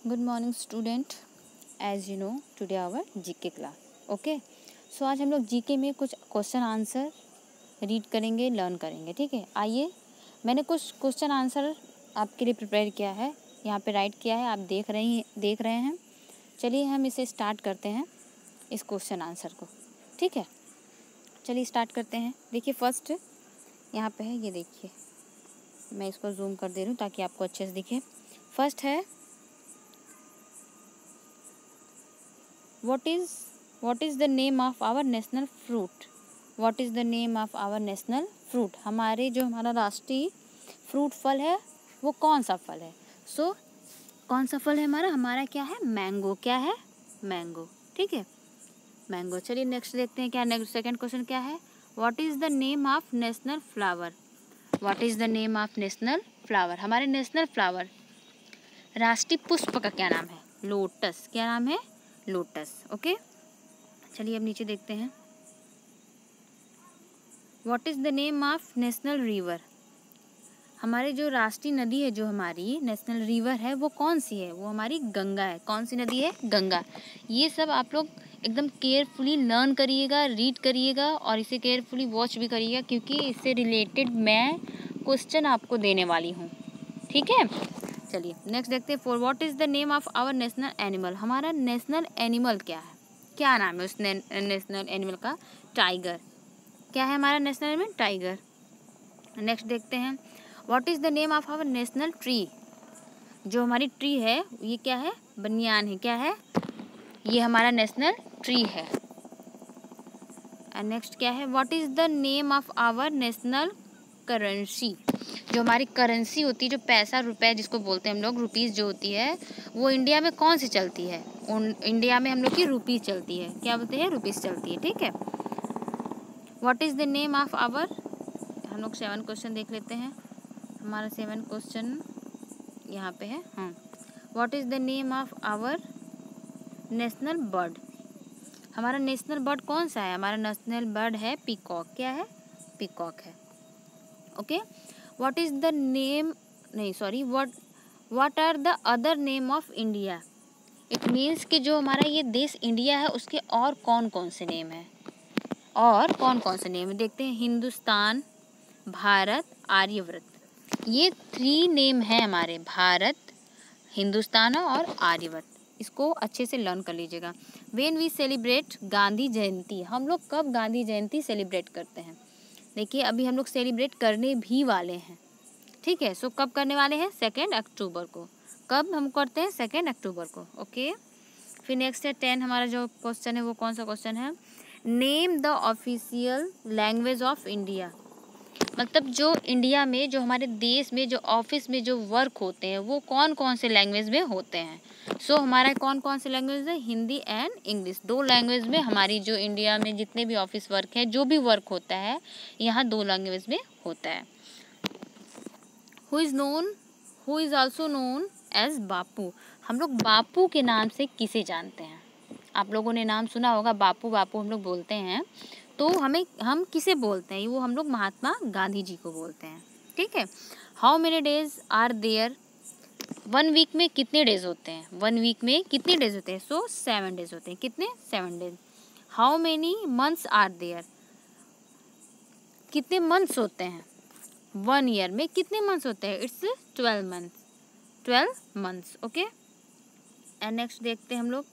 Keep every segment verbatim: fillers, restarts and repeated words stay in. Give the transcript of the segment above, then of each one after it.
Good morning student, as you know today our GK class. Okay, so आज हम लोग GK में कुछ क्वेश्चन आंसर रीड करेंगे, लर्न करेंगे. ठीक है, आइए. मैंने कुछ क्वेश्चन आंसर आपके लिए प्रिपेयर किया है, यहाँ पे राइट किया है, आप देख रहे हैं देख रहे हैं चलिए हम इसे स्टार्ट करते हैं, इस क्वेश्चन आंसर को. ठीक है, चलिए स्टार्ट करते हैं. देखिए फर्स्ट यहाँ पे है, ये देखिए, मैं इसको जूम कर दे रही हूँ ताकि आपको अच्छे से दिखे. फर्स्ट है, What is what is the name of our national fruit? What is the name of our national fruit? हमारे जो हमारा राष्ट्रीय फ्रूट फल है वो कौन सा फल है? सो so, कौन सा फल है हमारा? हमारा क्या है? मैंगो. क्या है? मैंगो. ठीक है, मैंगो. चलिए नेक्स्ट देखते हैं क्या. नेक्स्ट सेकंड क्वेश्चन क्या है? What is the name of national flower? What is the name of national flower? हमारे नेशनल फ्लावर, राष्ट्रीय पुष्प का क्या नाम है? लोटस. क्या नाम है? लोटस. ओके, चलिए अब नीचे देखते हैं. What is the name of national river? हमारे जो राष्ट्रीय नदी है, जो हमारी नेशनल रिवर है, वो कौन सी है? वो हमारी गंगा है. कौन सी नदी है? गंगा. ये सब आप लोग एकदम केयरफुली लर्न करिएगा, रीड करिएगा और इसे केयरफुली वॉच भी करिएगा, क्योंकि इससे रिलेटेड मैं क्वेश्चन आपको देने वाली हूँ. ठीक है, चलिए नेक्स्ट देखते हैं. For what is the name of our national animal? हमारा नेशनल एनिमल क्या है? क्या नाम है उस नेशनल एनिमल का? टाइगर. क्या है हमारा नेशनल एनिमल? टाइगर. नेक्स्ट देखते हैं. What is the name of our national tree? जो हमारी ट्री है ये क्या है? बनियान है. क्या है? ये हमारा नेशनल ट्री है. एंड नेक्स्ट क्या है? What is the name of our national currency? जो हमारी करेंसी होती है, जो पैसा रुपए जिसको बोलते हैं हम लोग, रुपीज़ जो होती है, वो इंडिया में कौन सी चलती है? उन इंडिया में हम लोग की रुपीज़ चलती है. क्या बोलते हैं? रुपीज़ चलती है. ठीक है. What is the name of our, हम लोग सेवन क्वेश्चन देख लेते हैं. हमारा सेवन क्वेश्चन यहाँ पे है. हाँ, what is the name of our national bird? हमारा नेशनल बर्ड कौन सा है? हमारा नेशनल बर्ड है पीकॉक. क्या है? पीकॉक है. Okay. What is the name, नहीं sorry, what what are the other name of India? It means कि जो हमारा ये देश इंडिया है उसके और कौन कौन से नेम है? और कौन कौन से नेम है? देखते हैं. हिंदुस्तान, भारत, आर्यव्रत. ये थ्री नेम है हमारे. भारत, हिंदुस्तान और आर्यव्रत. इसको अच्छे से लर्न कर लीजिएगा. When we celebrate Gandhi Jayanti? हम लोग कब गांधी जयंती सेलिब्रेट करते हैं? देखिए अभी हम लोग सेलिब्रेट करने भी वाले हैं. ठीक है, सो कब करने वाले हैं? सेकेंड अक्टूबर को. कब हम करते हैं? सेकेंड अक्टूबर को. ओके, फिर नेक्स्ट है टेन. हमारा जो क्वेश्चन है वो कौन सा क्वेश्चन है? Name the official language of India. मतलब जो इंडिया में, जो हमारे देश में, जो ऑफिस में जो वर्क होते हैं वो कौन कौन से लैंग्वेज में होते हैं? सो so, हमारा कौन कौन से लैंग्वेज है? Hindi and English. दो लैंग्वेज में हमारी जो इंडिया में जितने भी ऑफिस वर्क है, जो भी वर्क होता है, यहाँ दो लैंग्वेज में होता है. Who is known who is also known as Bapu? हम लोग बापू के नाम से किसे जानते हैं? आप लोगों ने नाम सुना होगा, बापू. बापू हम लोग बोलते हैं, तो हमें हम किसे बोलते हैं? वो हम लोग महात्मा गांधी जी को बोलते हैं. ठीक है. How many days are there? One week में कितने डेज होते हैं? वन वीक में कितने डेज होते हैं? सो सेवन डेज होते हैं. कितने? Seven days. How many months are there? कितने मंथ्स होते हैं? वन ईयर में कितने मंथ्स होते हैं? It's twelve months. Twelve months. Okay. And next देखते हैं हम लोग.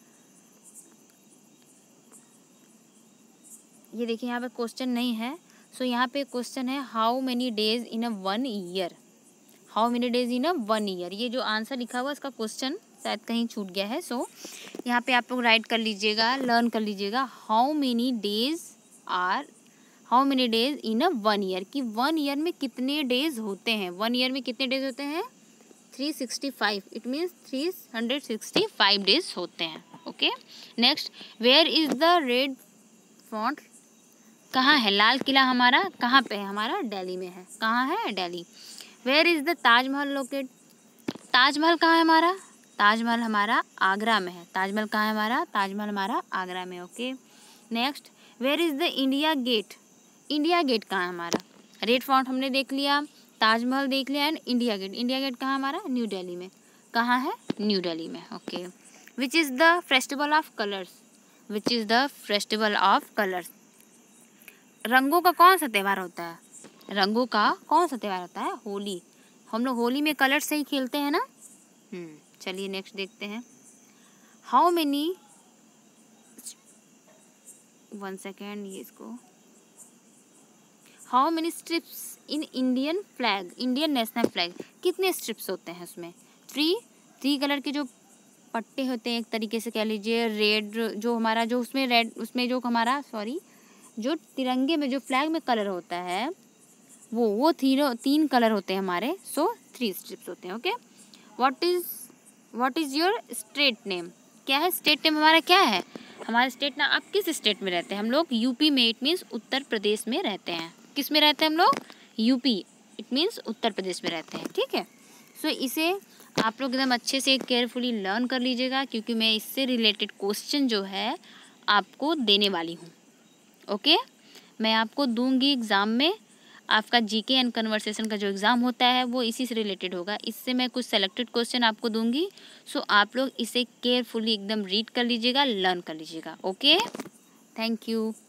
ये देखिए यहाँ पे क्वेश्चन नहीं है. सो so, यहाँ पे क्वेश्चन है how many days in a one year? How many days in a one year? ये जो आंसर लिखा हुआ इसका क्वेश्चन शायद कहीं छूट गया है. सो so, यहाँ पे आप लोग राइट कर लीजिएगा, लर्न कर लीजिएगा. How many days are how many days in a one year? कि वन ईयर में कितने डेज होते हैं? वन ईयर में कितने डेज होते हैं? Three sixty five. It means three hundred sixty five days होते हैं. Okay. Next, where is the red fort? कहाँ है लाल किला? हमारा कहाँ पे है? हमारा दिल्ली में है. कहाँ है? Delhi. Where is the Taj Mahal locate? Taj Mahal कहाँ है हमारा? ताजमहल हमारा आगरा में है. ताजमहल कहाँ है हमारा? ताजमहल हमारा आगरा में. Okay. Next, where is the India Gate? India Gate कहाँ है हमारा? रेड फोर्ट हमने देख लिया, ताजमहल देख लिया and India Gate. India Gate कहाँ हमारा? न्यू दिल्ली में. कहाँ है? न्यू दिल्ली में। Okay. Which is the festival of colours? Which is the festival of colours? रंगों का कौन सा त्यौहार होता है? रंगों का कौन सा त्यौहार होता है? होली। हम लोग होली में कलर से ही खेलते हैं ना। हम्म चलिए नेक्स्ट देखते हैं। हाउ मेनी, वन सेकेंड, ये इसको, how many strips in Indian flag? Indian national flag कितने स्ट्रिप्स होते हैं उसमें? थ्री। थ्री कलर के जो पट्टे होते हैं, एक तरीके से कह लीजिए रेड, जो हमारा जो उसमें रेड, उसमें जो हमारा सॉरी जो तिरंगे में जो फ्लैग में कलर होता है वो वो तीनों तीन कलर होते हैं हमारे। सो थ्री स्ट्रिप्स होते हैं। Okay. What is what is your state name? क्या है स्टेट नेम हमारा? क्या है हमारा स्टेट ना? आप किस स्टेट में रहते हैं? हम लोग यूपी में, इट मीन्स उत्तर प्रदेश में रहते हैं। किस में रहते हैं हम लोग? UP, it means Uttar Pradesh में रहते हैं। ठीक है। सो so, इसे आप लोग एकदम अच्छे से केयरफुली लर्न कर लीजिएगा, क्योंकि मैं इससे रिलेटेड क्वेश्चन जो है आपको देने वाली हूँ। Okay okay? मैं आपको दूंगी एग्ज़ाम में। आपका जीके एंड कन्वर्सेशन का जो एग्ज़ाम होता है वो इसी से रिलेटेड होगा। इससे मैं कुछ सेलेक्टेड क्वेश्चन आपको दूंगी। सो so, आप लोग इसे केयरफुली एकदम रीड कर लीजिएगा, लर्न कर लीजिएगा। Okay, thank you.